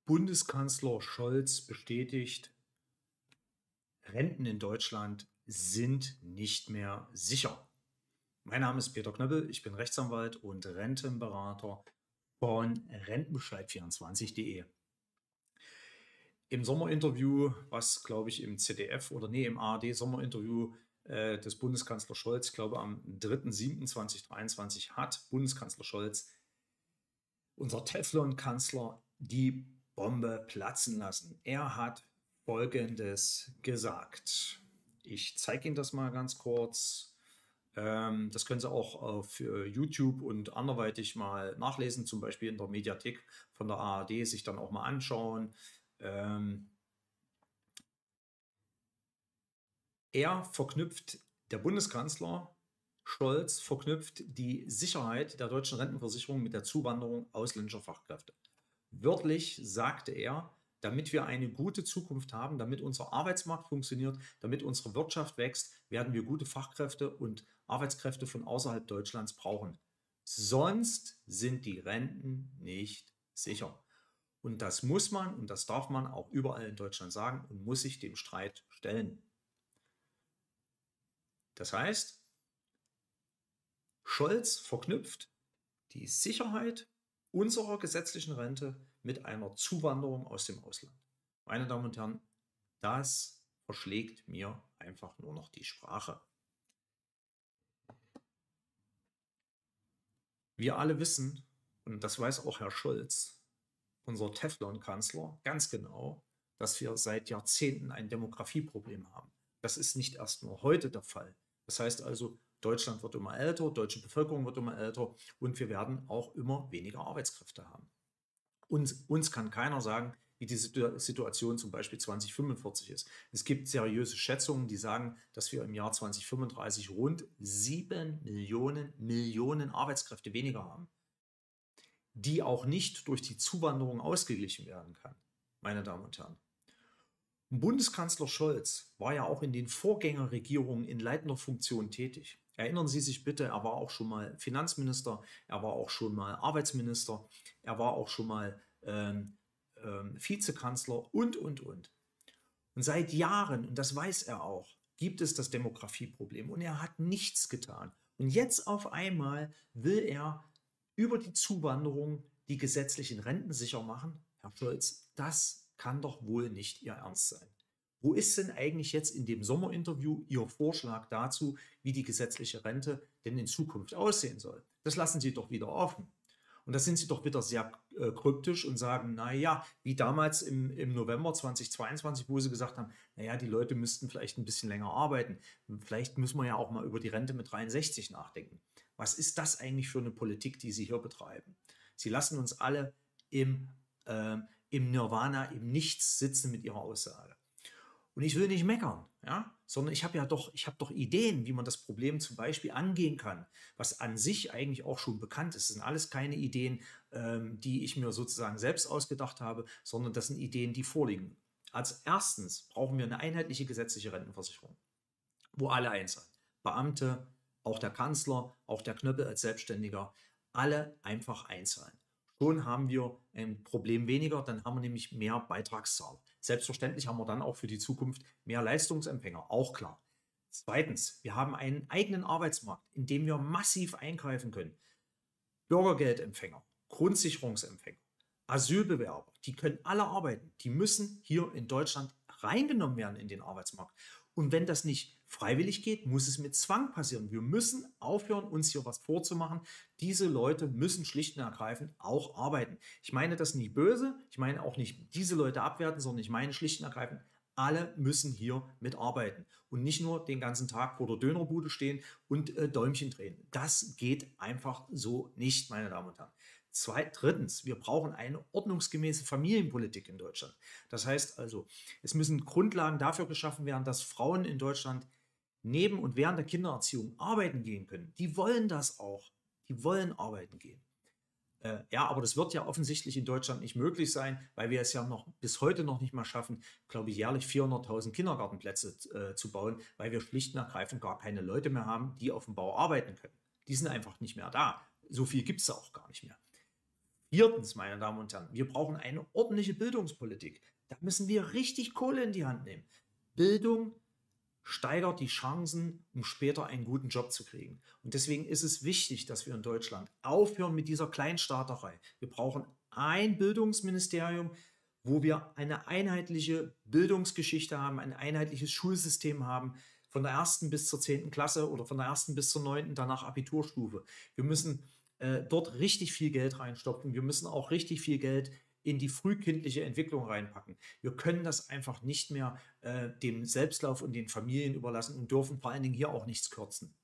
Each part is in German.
Bundeskanzler Scholz bestätigt, Renten in Deutschland sind nicht mehr sicher. Mein Name ist Peter Knöppel, ich bin Rechtsanwalt und Rentenberater von Rentenbescheid24.de. Im Sommerinterview, was glaube ich im ZDF oder nee, im ARD-Sommerinterview des Bundeskanzler Scholz, ich glaube am 3.7.2023, hat Bundeskanzler Scholz, unser Teflon-Kanzler, die Bombe platzen lassen. Er hat Folgendes gesagt. Ich zeige Ihnen das mal ganz kurz. Das können Sie auch auf YouTube und anderweitig mal nachlesen, zum Beispiel in der Mediathek von der ARD, sich dann auch mal anschauen. Der Bundeskanzler Scholz verknüpft die Sicherheit der deutschen Rentenversicherung mit der Zuwanderung ausländischer Fachkräfte. Wörtlich sagte er, damit wir eine gute Zukunft haben, damit unser Arbeitsmarkt funktioniert, damit unsere Wirtschaft wächst, werden wir gute Fachkräfte und Arbeitskräfte von außerhalb Deutschlands brauchen. Sonst sind die Renten nicht sicher. Und das muss man und das darf man auch überall in Deutschland sagen und muss sich dem Streit stellen. Das heißt, Scholz verknüpft die Sicherheit unserer gesetzlichen Rente mit einer Zuwanderung aus dem Ausland. Meine Damen und Herren, das verschlägt mir einfach nur noch die Sprache. Wir alle wissen, und das weiß auch Herr Scholz, unser Teflon-Kanzler, ganz genau, dass wir seit Jahrzehnten ein Demografieproblem haben. Das ist nicht erst nur heute der Fall. Das heißt also, Deutschland wird immer älter, deutsche Bevölkerung wird immer älter und wir werden auch immer weniger Arbeitskräfte haben. Uns kann keiner sagen, wie die Situation zum Beispiel 2045 ist. Es gibt seriöse Schätzungen, die sagen, dass wir im Jahr 2035 rund 7 Millionen Arbeitskräfte weniger haben, die auch nicht durch die Zuwanderung ausgeglichen werden kann, meine Damen und Herren. Bundeskanzler Scholz war ja auch in den Vorgängerregierungen in leitender Funktion tätig. Erinnern Sie sich bitte, er war auch schon mal Finanzminister, er war auch schon mal Arbeitsminister, er war auch schon mal Vizekanzler und. Und seit Jahren, und das weiß er auch, gibt es das Demografieproblem und er hat nichts getan. Und jetzt auf einmal will er über die Zuwanderung die gesetzlichen Renten sicher machen. Herr Scholz, das kann doch wohl nicht Ihr Ernst sein. Wo ist denn eigentlich jetzt in dem Sommerinterview Ihr Vorschlag dazu, wie die gesetzliche Rente denn in Zukunft aussehen soll? Das lassen Sie doch wieder offen. Und da sind Sie doch wieder sehr kryptisch und sagen, naja, wie damals im November 2022, wo Sie gesagt haben, naja, die Leute müssten vielleicht ein bisschen länger arbeiten. Vielleicht müssen wir ja auch mal über die Rente mit 63 nachdenken. Was ist das eigentlich für eine Politik, die Sie hier betreiben? Sie lassen uns alle im Nirvana, im Nichts sitzen mit Ihrer Aussage. Und ich will nicht meckern, ja, sondern ich habe doch Ideen, wie man das Problem zum Beispiel angehen kann, was an sich eigentlich auch schon bekannt ist. Das sind alles keine Ideen, die ich mir sozusagen selbst ausgedacht habe, sondern das sind Ideen, die vorliegen. Als erstens brauchen wir eine einheitliche gesetzliche Rentenversicherung, wo alle einzahlen. Beamte, auch der Kanzler, auch der Knöppel als Selbstständiger, alle einfach einzahlen. Schon haben wir ein Problem weniger, dann haben wir nämlich mehr Beitragszahler. Selbstverständlich haben wir dann auch für die Zukunft mehr Leistungsempfänger, auch klar. Zweitens, wir haben einen eigenen Arbeitsmarkt, in dem wir massiv eingreifen können. Bürgergeldempfänger, Grundsicherungsempfänger, Asylbewerber, die können alle arbeiten. Die müssen hier in Deutschland reingenommen werden in den Arbeitsmarkt. Und wenn das nicht freiwillig geht, muss es mit Zwang passieren. Wir müssen aufhören, uns hier was vorzumachen. Diese Leute müssen schlicht und ergreifend auch arbeiten. Ich meine das nicht böse, ich meine auch nicht diese Leute abwerten, sondern ich meine schlicht und ergreifend, alle müssen hier mitarbeiten und nicht nur den ganzen Tag vor der Dönerbude stehen und Däumchen drehen. Das geht einfach so nicht, meine Damen und Herren. Drittens, wir brauchen eine ordnungsgemäße Familienpolitik in Deutschland. Das heißt also, es müssen Grundlagen dafür geschaffen werden, dass Frauen in Deutschland neben und während der Kindererziehung arbeiten gehen können. Die wollen das auch. Die wollen arbeiten gehen. Ja, aber das wird ja offensichtlich in Deutschland nicht möglich sein, weil wir es ja noch bis heute noch nicht mal schaffen, glaube ich, jährlich 400.000 Kindergartenplätze zu bauen, weil wir schlicht und ergreifend gar keine Leute mehr haben, die auf dem Bau arbeiten können. Die sind einfach nicht mehr da. So viel gibt es auch gar nicht mehr. Viertens, meine Damen und Herren, wir brauchen eine ordentliche Bildungspolitik. Da müssen wir richtig Kohle in die Hand nehmen. Bildung steigert die Chancen, um später einen guten Job zu kriegen. Und deswegen ist es wichtig, dass wir in Deutschland aufhören mit dieser Kleinstaaterei. Wir brauchen ein Bildungsministerium, wo wir eine einheitliche Bildungsgeschichte haben, ein einheitliches Schulsystem haben, von der ersten bis zur 10. Klasse oder von der ersten bis zur 9., danach Abiturstufe. Wir müssen dort richtig viel Geld reinstopfen. Wir müssen auch richtig viel Geld in die frühkindliche Entwicklung reinpacken. Wir können das einfach nicht mehr dem Selbstlauf und den Familien überlassen und dürfen vor allen Dingen hier auch nichts kürzen.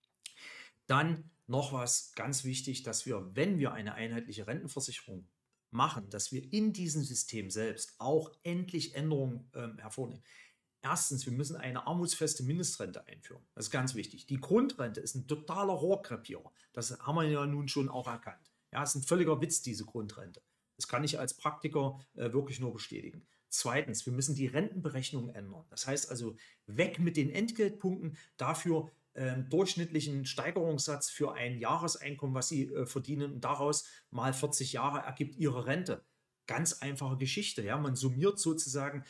Dann noch was ganz wichtig, dass wir, wenn wir eine einheitliche Rentenversicherung machen, dass wir in diesem System selbst auch endlich Änderungen hervornehmen. Erstens, wir müssen eine armutsfeste Mindestrente einführen. Das ist ganz wichtig. Die Grundrente ist ein totaler Rohrkrepierer. Das haben wir ja nun schon auch erkannt. Ja, es ist ein völliger Witz, diese Grundrente. Das kann ich als Praktiker wirklich nur bestätigen. Zweitens, wir müssen die Rentenberechnung ändern. Das heißt also, weg mit den Entgeltpunkten, dafür durchschnittlichen Steigerungssatz für ein Jahreseinkommen, was Sie verdienen, und daraus mal 40 Jahre ergibt Ihre Rente. Ganz einfache Geschichte. Ja? Man summiert sozusagen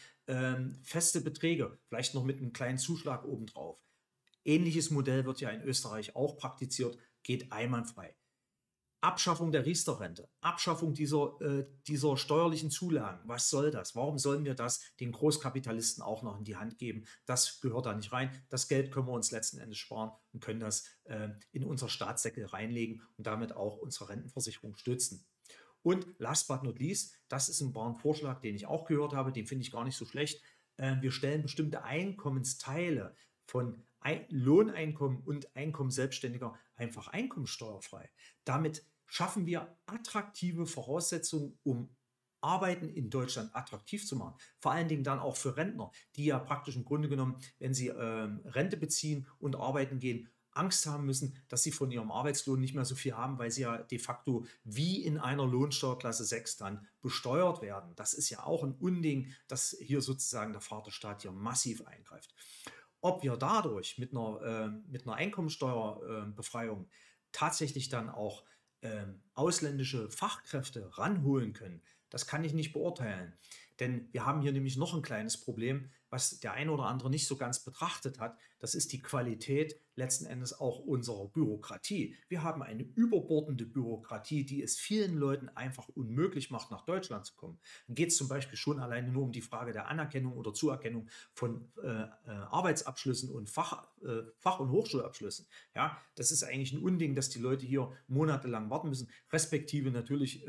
feste Beträge, vielleicht noch mit einem kleinen Zuschlag obendrauf. Ähnliches Modell wird ja in Österreich auch praktiziert, geht einwandfrei. Abschaffung der Riester-Rente, Abschaffung dieser steuerlichen Zulagen. Was soll das? Warum sollen wir das den Großkapitalisten auch noch in die Hand geben? Das gehört da nicht rein. Das Geld können wir uns letzten Endes sparen und können das in unser Staatssäckel reinlegen und damit auch unsere Rentenversicherung stützen. Und last but not least, das ist ein Vorschlag, den ich auch gehört habe, den finde ich gar nicht so schlecht. Wir stellen bestimmte Einkommensteile von Lohneinkommen und Einkommen Selbstständiger einfach einkommensteuerfrei. Damit schaffen wir attraktive Voraussetzungen, um Arbeiten in Deutschland attraktiv zu machen. Vor allen Dingen dann auch für Rentner, die ja praktisch im Grunde genommen, wenn sie Rente beziehen und arbeiten gehen, Angst haben müssen, dass sie von ihrem Arbeitslohn nicht mehr so viel haben, weil sie ja de facto wie in einer Lohnsteuerklasse 6 dann besteuert werden. Das ist ja auch ein Unding, dass hier sozusagen der Vaterstaat hier massiv eingreift. Ob wir dadurch mit einer Einkommensteuerbefreiung tatsächlich dann auch ausländische Fachkräfte ranholen können, das kann ich nicht beurteilen. Denn wir haben hier nämlich noch ein kleines Problem, was der eine oder andere nicht so ganz betrachtet hat. Das ist die Qualität letzten Endes auch unserer Bürokratie. Wir haben eine überbordende Bürokratie, die es vielen Leuten einfach unmöglich macht, nach Deutschland zu kommen. Dann geht es zum Beispiel schon alleine nur um die Frage der Anerkennung oder Zuerkennung von Arbeitsabschlüssen und Fach- und Hochschulabschlüssen. Ja, das ist eigentlich ein Unding, dass die Leute hier monatelang warten müssen, respektive natürlich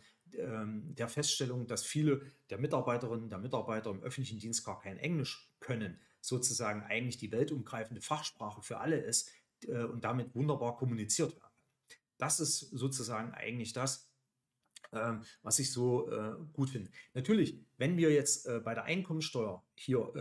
der Feststellung, dass viele der Mitarbeiterinnen, der Mitarbeiter im öffentlichen Dienst gar kein Englisch können, sozusagen eigentlich die weltumgreifende Fachsprache für alle ist und damit wunderbar kommuniziert werden kann. Das ist sozusagen eigentlich das, was ich so gut finde. Natürlich, wenn wir jetzt bei der Einkommensteuer hier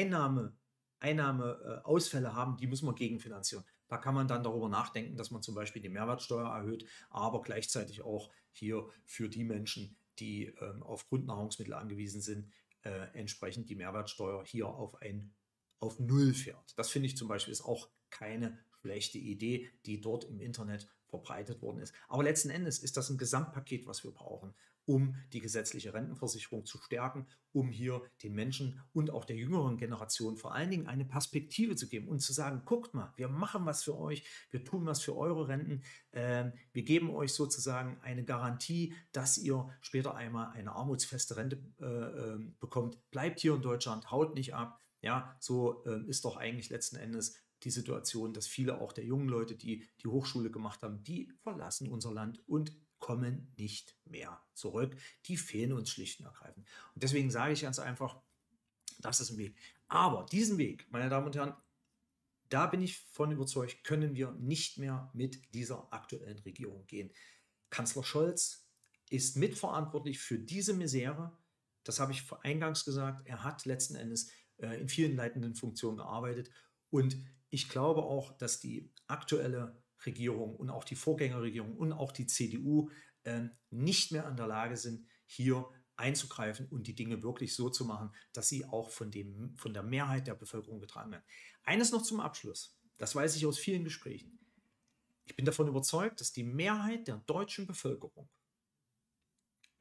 Einnahmeausfälle haben, die müssen wir gegenfinanzieren. Da kann man dann darüber nachdenken, dass man zum Beispiel die Mehrwertsteuer erhöht, aber gleichzeitig auch hier für die Menschen, die auf Grundnahrungsmittel angewiesen sind, entsprechend die Mehrwertsteuer hier auf Null fährt. Das finde ich zum Beispiel ist auch keine schlechte Idee, die dort im Internet verbreitet worden ist. Aber letzten Endes ist das ein Gesamtpaket, was wir brauchen, um die gesetzliche Rentenversicherung zu stärken, um hier den Menschen und auch der jüngeren Generation vor allen Dingen eine Perspektive zu geben und zu sagen, guckt mal, wir machen was für euch, wir tun was für eure Renten, wir geben euch sozusagen eine Garantie, dass ihr später einmal eine armutsfeste Rente bekommt. Bleibt hier in Deutschland, haut nicht ab. Ja, so ist doch eigentlich letzten Endes die Situation, dass viele auch der jungen Leute, die die Hochschule gemacht haben, die verlassen unser Land und kommen nicht mehr zurück. Die fehlen uns schlicht und ergreifend. Und deswegen sage ich ganz einfach, das ist ein Weg. Aber diesen Weg, meine Damen und Herren, da bin ich von überzeugt, können wir nicht mehr mit dieser aktuellen Regierung gehen. Kanzler Scholz ist mitverantwortlich für diese Misere. Das habe ich eingangs gesagt. Er hat letzten Endes in vielen leitenden Funktionen gearbeitet. Und ich glaube auch, dass die aktuelle Regierung und auch die Vorgängerregierung und auch die CDU nicht mehr in der Lage sind, hier einzugreifen und die Dinge wirklich so zu machen, dass sie auch von der Mehrheit der Bevölkerung getragen werden. Eines noch zum Abschluss. Das weiß ich aus vielen Gesprächen. Ich bin davon überzeugt, dass die Mehrheit der deutschen Bevölkerung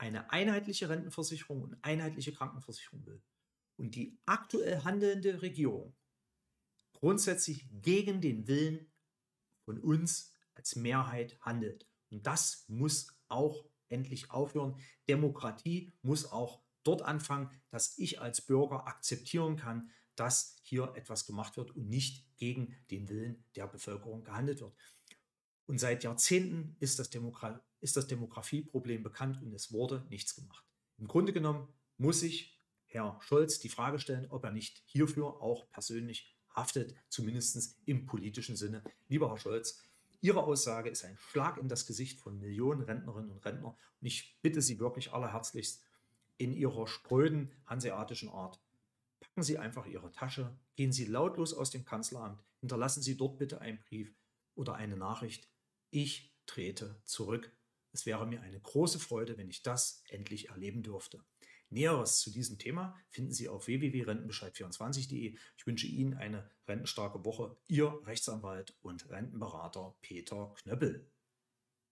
eine einheitliche Rentenversicherung und einheitliche Krankenversicherung will und die aktuell handelnde Regierung grundsätzlich gegen den Willen von uns als Mehrheit handelt. Und das muss auch endlich aufhören. Demokratie muss auch dort anfangen, dass ich als Bürger akzeptieren kann, dass hier etwas gemacht wird und nicht gegen den Willen der Bevölkerung gehandelt wird. Und seit Jahrzehnten ist das Demografieproblem bekannt und es wurde nichts gemacht. Im Grunde genommen muss sich Herr Scholz die Frage stellen, ob er nicht hierfür auch persönlich haftet, zumindest im politischen Sinne. Lieber Herr Scholz, Ihre Aussage ist ein Schlag in das Gesicht von Millionen Rentnerinnen und Rentner. Und ich bitte Sie wirklich allerherzlichst in Ihrer spröden hanseatischen Art, packen Sie einfach Ihre Tasche, gehen Sie lautlos aus dem Kanzleramt, hinterlassen Sie dort bitte einen Brief oder eine Nachricht. Ich trete zurück. Es wäre mir eine große Freude, wenn ich das endlich erleben dürfte. Näheres zu diesem Thema finden Sie auf www.rentenbescheid24.de. Ich wünsche Ihnen eine rentenstarke Woche. Ihr Rechtsanwalt und Rentenberater Peter Knöppel.